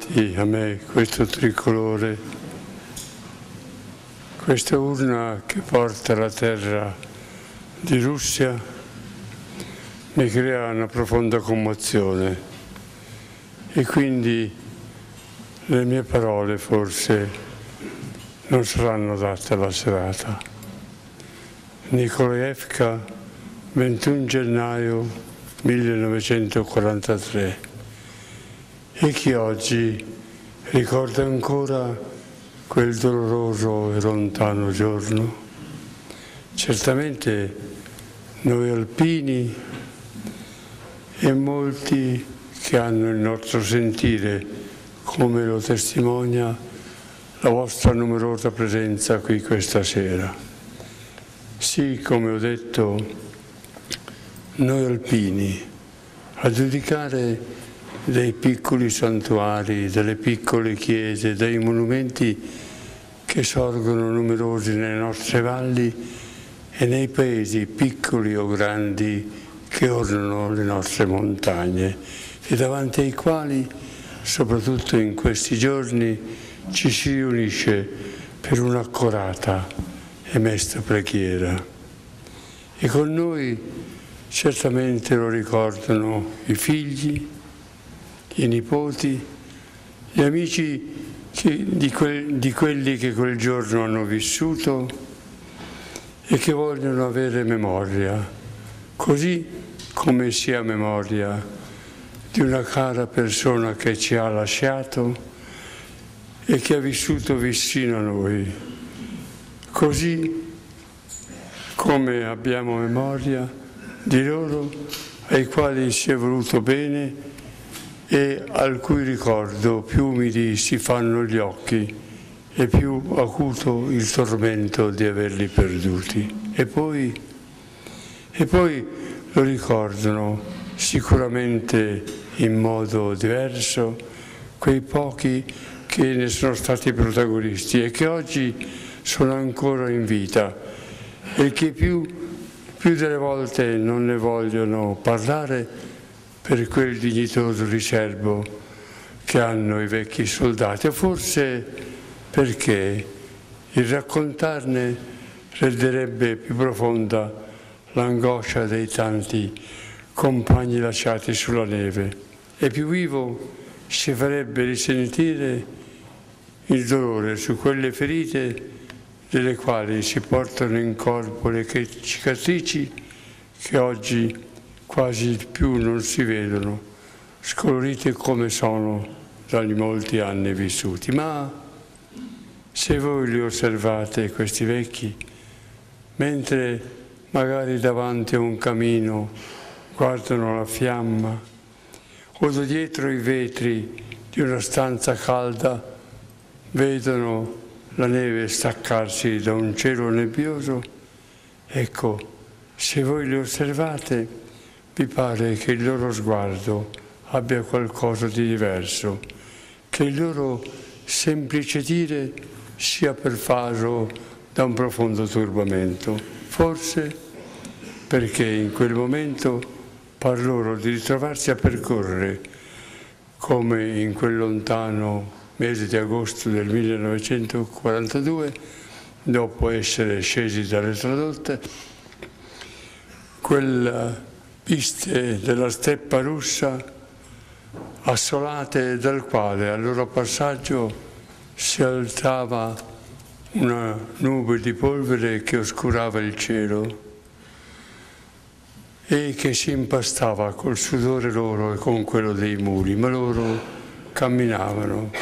Dati a me questo tricolore, questa urna che porta la terra di Russia, mi crea una profonda commozione e quindi le mie parole forse non saranno adatte alla serata. Nikolaevka, 21 gennaio 1943. E chi oggi ricorda ancora quel doloroso e lontano giorno? Certamente noi alpini e molti che hanno il nostro sentire, come lo testimonia la vostra numerosa presenza qui questa sera. Sì, come ho detto, noi alpini, a giudicare dei piccoli santuari, delle piccole chiese, dei monumenti che sorgono numerosi nelle nostre valli e nei paesi piccoli o grandi che ornano le nostre montagne e davanti ai quali, soprattutto in questi giorni, ci si riunisce per un'accorata e mesta preghiera. E con noi certamente lo ricordano i figli, i nipoti, gli amici di quelli che quel giorno hanno vissuto e che vogliono avere memoria, così come si ha memoria di una cara persona che ci ha lasciato e che ha vissuto vicino a noi, così come abbiamo memoria di loro ai quali si è voluto bene e al cui ricordo più umidi si fanno gli occhi e più acuto il tormento di averli perduti. E poi lo ricordano sicuramente in modo diverso quei pochi che ne sono stati protagonisti e che oggi sono ancora in vita e che più delle volte non ne vogliono parlare per quel dignitoso riservo che hanno i vecchi soldati, o forse perché il raccontarne renderebbe più profonda l'angoscia dei tanti compagni lasciati sulla neve e più vivo si farebbe risentire il dolore su quelle ferite delle quali si portano in corpo le cicatrici che oggi quasi più non si vedono, scolorite come sono dagli molti anni vissuti. Ma se voi li osservate, questi vecchi, mentre magari davanti a un camino guardano la fiamma o da dietro i vetri di una stanza calda vedono la neve staccarsi da un cielo nebbioso, ecco, se voi li osservate, vi pare che il loro sguardo abbia qualcosa di diverso, che il loro semplice dire sia pervaso da un profondo turbamento. Forse perché in quel momento par loro di ritrovarsi a percorrere, come in quel lontano mese di agosto del 1942, dopo essere scesi dalle tradotte, quella piste della steppa russa assolate dal quale al loro passaggio si alzava una nube di polvere che oscurava il cielo e che si impastava col sudore loro e con quello dei muli, ma loro camminavano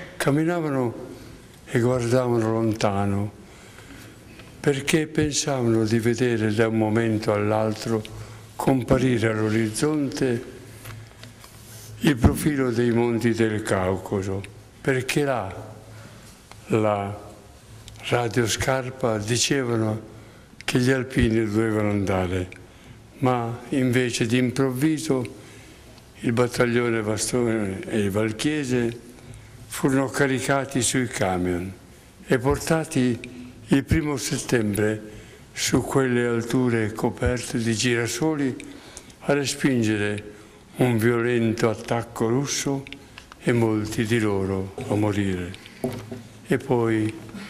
e guardavano lontano perché pensavano di vedere da un momento all'altro comparire all'orizzonte il profilo dei monti del Caucaso, perché là la radioscarpa dicevano che gli alpini dovevano andare, ma invece d'improvviso il battaglione Vastone e il Valchiese furono caricati sui camion e portati il 1° settembre su quelle alture coperte di girasoli a respingere un violento attacco russo e molti di loro a morire. E poi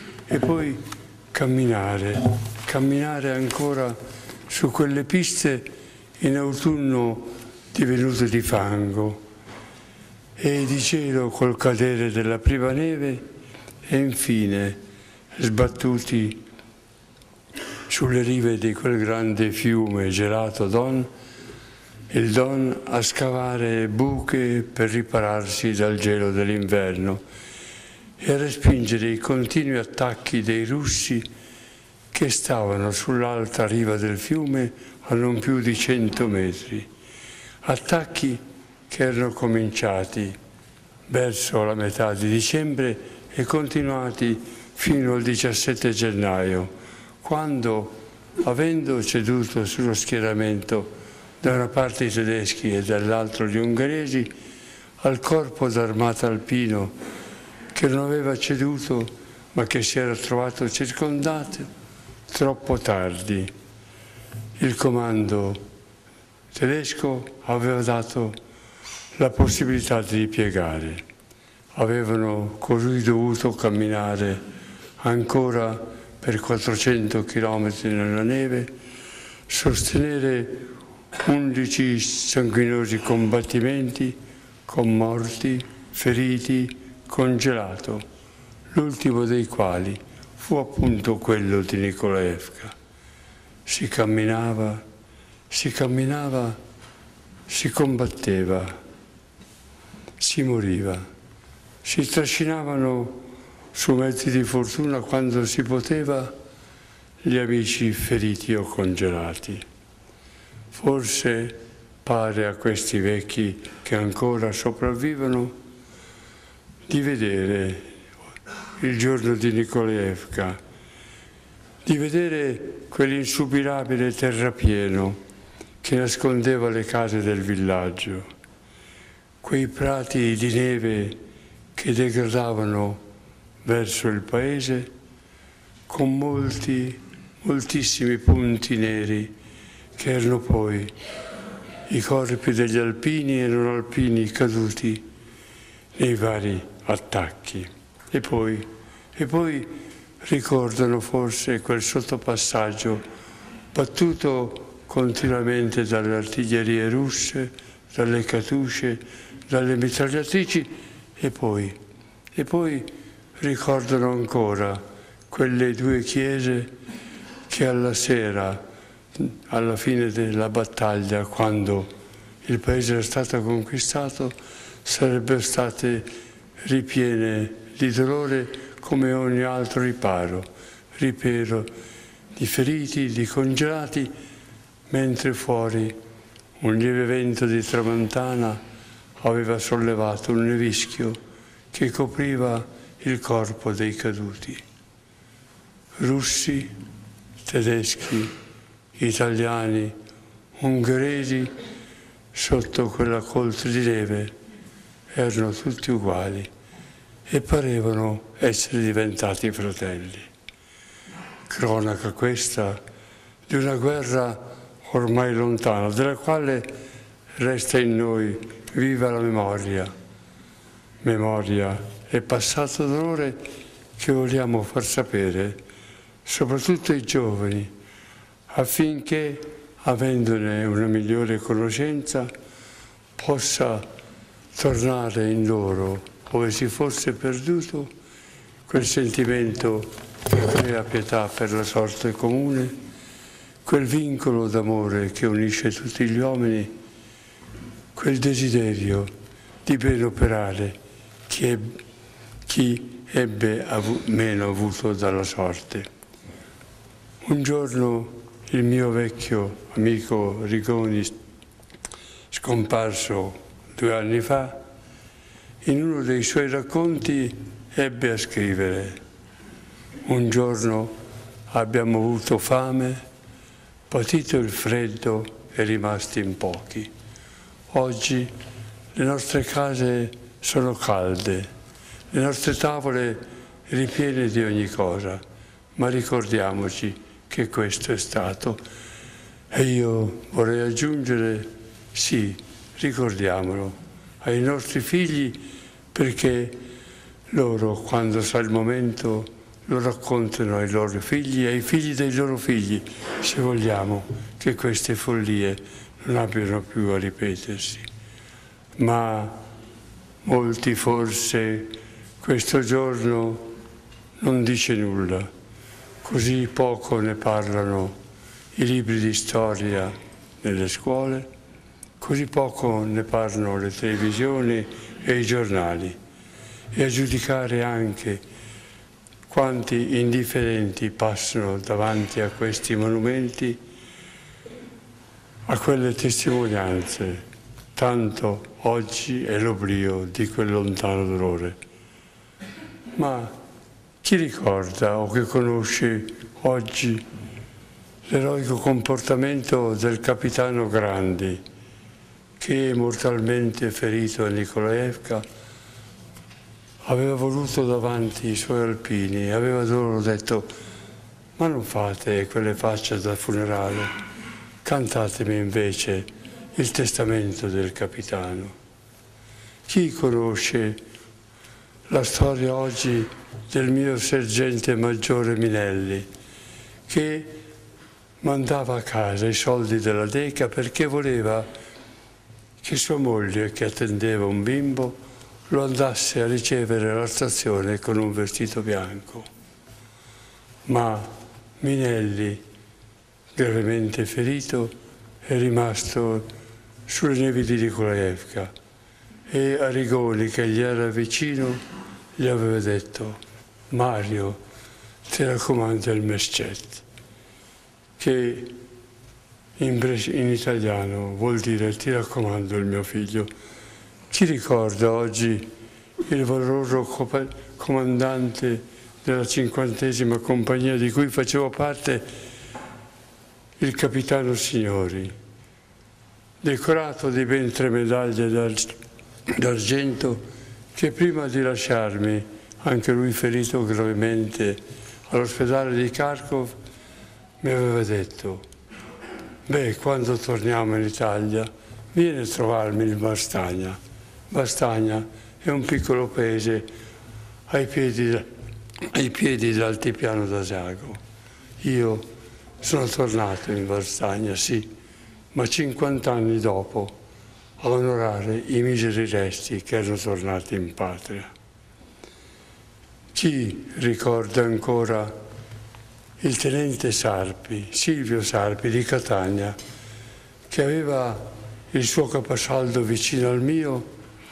camminare ancora su quelle piste in autunno divenute di fango e di gelo col cadere della prima neve e infine sbattuti sulle rive di quel grande fiume gelato il Don a scavare buche per ripararsi dal gelo dell'inverno e a respingere i continui attacchi dei russi che stavano sull'alta riva del fiume a non più di 100 metri. Attacchi che erano cominciati verso la metà di dicembre e continuati fino al 17 gennaio, quando, avendo ceduto sullo schieramento da una parte i tedeschi e dall'altro gli ungheresi, al corpo d'armata alpino che non aveva ceduto ma che si era trovato circondato troppo tardi. Il comando tedesco aveva dato la possibilità di ripiegare. Avevano così dovuto camminare ancora per 400 chilometri nella neve, sostenere 11 sanguinosi combattimenti con morti, feriti, congelato, l'ultimo dei quali fu appunto quello di Nikolaevka. Si camminava, si combatteva, si moriva, si trascinavano su mezzi di fortuna quando si poteva gli amici feriti o congelati. Forse pare a questi vecchi che ancora sopravvivono di vedere il giorno di Nikolaevka, di vedere quell'insubirabile terrapieno che nascondeva le case del villaggio, quei prati di neve che degradavano verso il paese con moltissimi punti neri che erano poi i corpi degli alpini e non alpini caduti nei vari attacchi. E poi ricordano forse quel sottopassaggio battuto continuamente dalle artiglierie russe, dalle Katyushe, dalle mitragliatrici e poi ricordano ancora quelle due chiese che alla sera, alla fine della battaglia, quando il paese era stato conquistato, sarebbero state ripiene di dolore come ogni altro riparo di feriti, di congelati, mentre fuori un lieve vento di tramontana aveva sollevato un nevischio che copriva il corpo dei caduti. Russi, tedeschi, italiani, ungheresi, sotto quella coltre di neve, erano tutti uguali e parevano essere diventati fratelli. Cronaca questa di una guerra ormai lontana, della quale resta in noi viva la memoria e passato dolore che vogliamo far sapere, soprattutto ai giovani, affinché, avendone una migliore conoscenza, possa tornare in loro, ove si fosse perduto, quel sentimento che crea pietà per la sorte comune, quel vincolo d'amore che unisce tutti gli uomini, quel desiderio di ben operare chi ebbe meno avuto dalla sorte. Un giorno il mio vecchio amico Rigoni, scomparso 2 anni fa, in uno dei suoi racconti ebbe a scrivere: un giorno abbiamo avuto fame, patito il freddo e rimasti in pochi. Oggi le nostre case sono calde, le nostre tavole ripiene di ogni cosa, ma ricordiamoci che questo è stato. E io vorrei aggiungere, sì, ricordiamolo ai nostri figli perché loro, quando sarà il momento, lo raccontano ai loro figli e ai figli dei loro figli, se vogliamo che queste follie non abbiano più a ripetersi. Ma molti forse questo giorno non dice nulla, così poco ne parlano i libri di storia nelle scuole, così poco ne parlano le televisioni e i giornali, e a giudicare anche quanti indifferenti passano davanti a questi monumenti, a quelle testimonianze, tanto oggi è l'oblio di quel lontano dolore. Ma chi ricorda o che conosce oggi l'eroico comportamento del capitano Grandi, che mortalmente ferito a Nikolaevka aveva voluto davanti i suoi alpini, aveva loro detto: ma non fate quelle facce da funerale, cantatemi invece il testamento del capitano. Chi conosce la storia oggi del mio sergente maggiore Minelli, che mandava a casa i soldi della Deca perché voleva che sua moglie, che attendeva un bimbo, lo andasse a ricevere alla stazione con un vestito bianco. Ma Minelli, gravemente ferito, è rimasto sulle nevi di Nikolaevka e Arrigoni, che gli era vicino, gli aveva detto: Mario, ti raccomando il mescet, che in italiano vuol dire ti raccomando il mio figlio. Chi ricorda oggi il valoroso comandante della 50ª compagnia di cui facevo parte, il capitano Signori, decorato di ben 3 medaglie d'argento, che prima di lasciarmi, anche lui ferito gravemente all'ospedale di Kharkov, mi aveva detto: beh, quando torniamo in Italia vieni a trovarmi in Bastagna. Bastagna è un piccolo paese ai piedi dell'altipiano d'Asiago. Io sono tornato in Bastagna, sì, ma 50 anni dopo, a onorare i miseri resti che erano tornati in patria. Chi ricorda ancora il tenente Sarpi, Silvio Sarpi di Catania, che aveva il suo caposaldo vicino al mio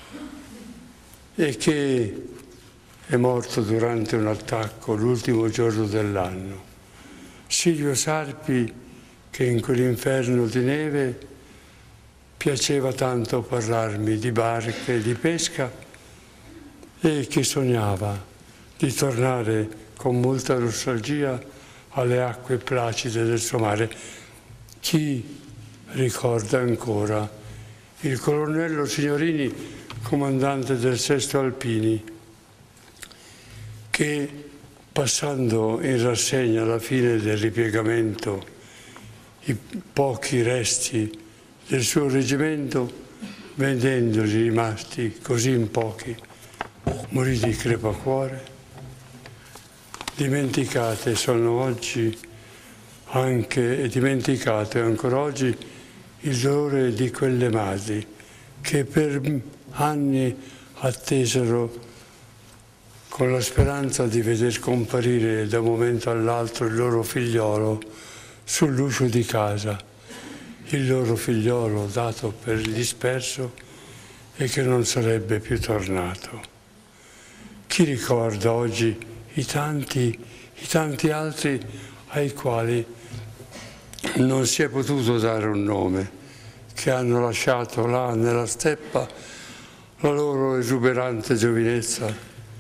e che è morto durante un attacco l'ultimo giorno dell'anno. Silvio Sarpi, che in quell'inferno di neve piaceva tanto parlarmi di barche e di pesca e che sognava di tornare con molta nostalgia alle acque placide del suo mare. Chi ricorda ancora il colonnello Signorini, comandante del 6° Alpini, che passando in rassegna alla fine del ripiegamento i pochi resti del suo reggimento, vedendoli rimasti così in pochi, morì di crepacuore. Dimenticate sono oggi anche, e dimenticato ancora oggi, il dolore di quelle madri che per anni attesero con la speranza di veder comparire da un momento all'altro il loro figliolo sull'uscio di casa, il loro figliolo dato per disperso e che non sarebbe più tornato. Chi ricorda oggi i tanti altri ai quali non si è potuto dare un nome, che hanno lasciato là nella steppa la loro esuberante giovinezza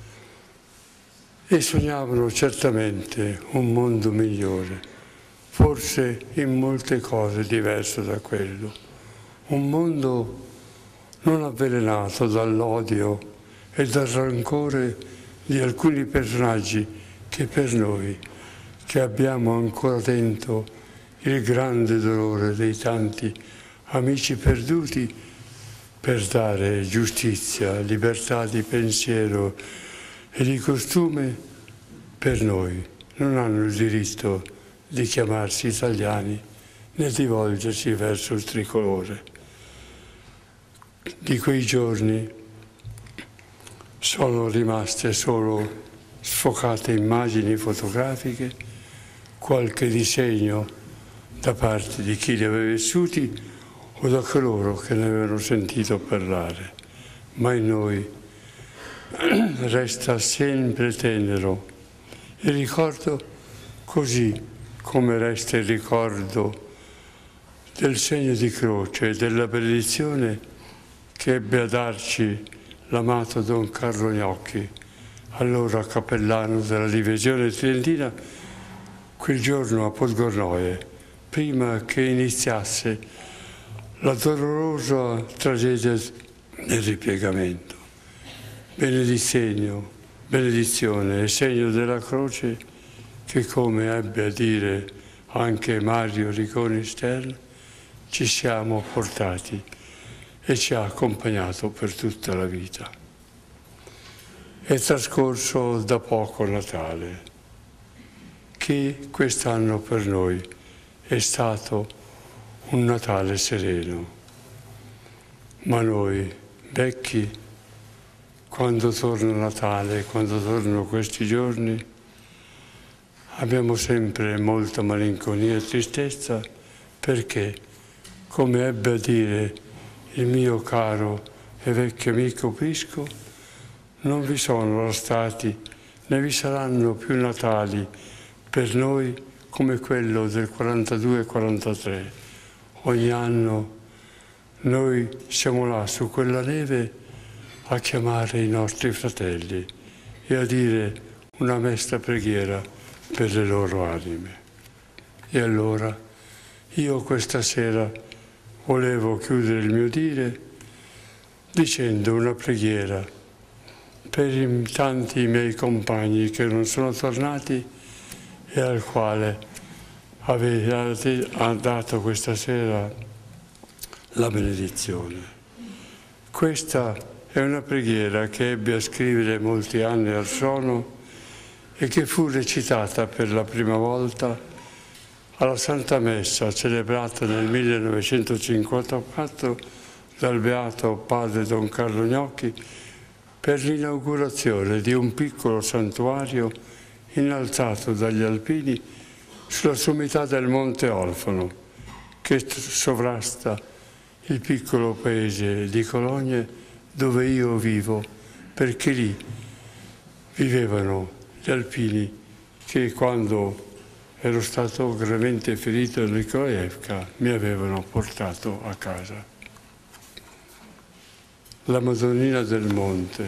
e sognavano certamente un mondo migliore, forse in molte cose diverso da quello, un mondo non avvelenato dall'odio e dal rancore di alcuni personaggi che per noi, che abbiamo ancora dentro il grande dolore dei tanti amici perduti, per dare giustizia, libertà di pensiero e di costume per noi. Non hanno il diritto di chiamarsi italiani né di volgersi verso il tricolore. Di quei giorni sono rimaste solo sfocate immagini fotografiche, qualche disegno da parte di chi li aveva vissuti o da coloro che ne avevano sentito parlare. Ma in noi resta sempre tenero il ricordo, così come resta il ricordo del segno di croce e della benedizione che ebbe a darci l'amato Don Carlo Gnocchi, allora cappellano della divisione tridentina, quel giorno a Podgornoje, prima che iniziasse la dolorosa tragedia del ripiegamento. Benedizione e segno della croce che, come ebbe a dire anche Mario Rigoni Stern, ci siamo portati e ci ha accompagnato per tutta la vita. È trascorso da poco Natale, che quest'anno per noi è stato un Natale sereno. Ma noi, vecchi, quando torna Natale, quando tornano questi giorni, abbiamo sempre molta malinconia e tristezza perché, come ebbe a dire il mio caro e vecchio amico Prisco, non vi sono stati né vi saranno più Natali per noi come quello del 42-43. Ogni anno noi siamo là su quella neve a chiamare i nostri fratelli e a dire una mesta preghiera per le loro anime. E allora io questa sera volevo chiudere il mio dire dicendo una preghiera per i tanti miei compagni che non sono tornati e al quale ha dato questa sera la benedizione. Questa è una preghiera che ebbe a scrivere molti anni or sono e che fu recitata per la prima volta alla Santa Messa celebrata nel 1954 dal Beato Padre Don Carlo Gnocchi per l'inaugurazione di un piccolo santuario innalzato dagli alpini sulla sommità del Monte Orfano, che sovrasta il piccolo paese di Cologne dove io vivo, perché lì vivevano gli alpini che quando ero stato gravemente ferito a Nikolaevka mi avevano portato a casa. La Madonnina del Monte,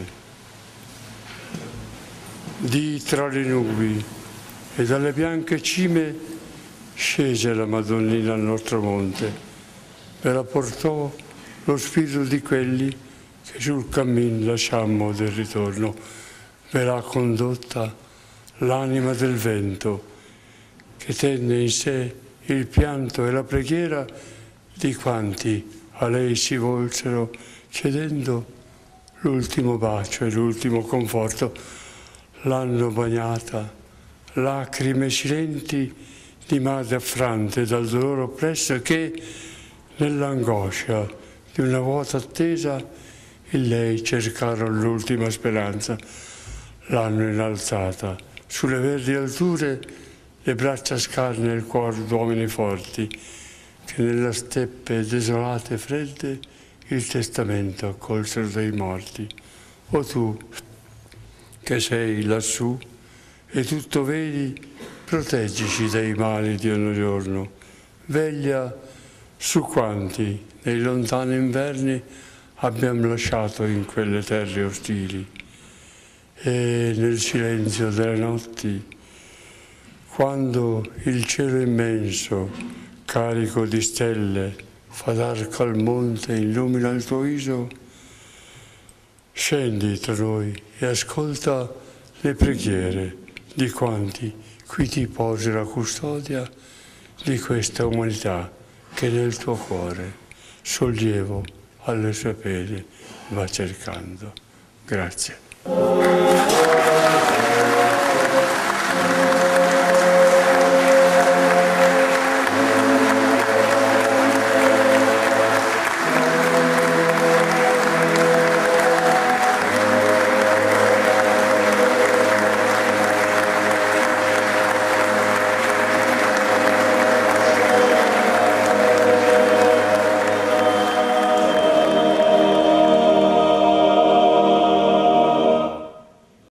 di tra le nubi e dalle bianche cime scese la Madonnina al nostro monte, me la portò lo spirito di quelli che sul cammin lasciammo del ritorno, me l'ha condotta l'anima del vento, che tenne in sé il pianto e la preghiera di quanti a lei si volsero chiedendo l'ultimo bacio e l'ultimo conforto. L'hanno bagnata lacrime silenti di madre affrante dal dolore oppresso che, nell'angoscia di una vuota attesa, in lei cercarono l'ultima speranza. L'hanno innalzata sulle verdi alture, le braccia scarne e il cuore d'uomini forti, che nella steppe desolate e fredde il testamento accolsero dei morti. O tu, che sei lassù e tutto vedi, proteggici dai mali di ogni giorno. Veglia su quanti nei lontani inverni abbiamo lasciato in quelle terre ostili. E nel silenzio delle notti, quando il cielo immenso, carico di stelle, fa d'arco al monte e illumina il tuo viso, scendi tra noi e ascolta le preghiere di quanti qui ti posi la custodia di questa umanità che nel tuo cuore sollievo alle sue pene va cercando. Grazie.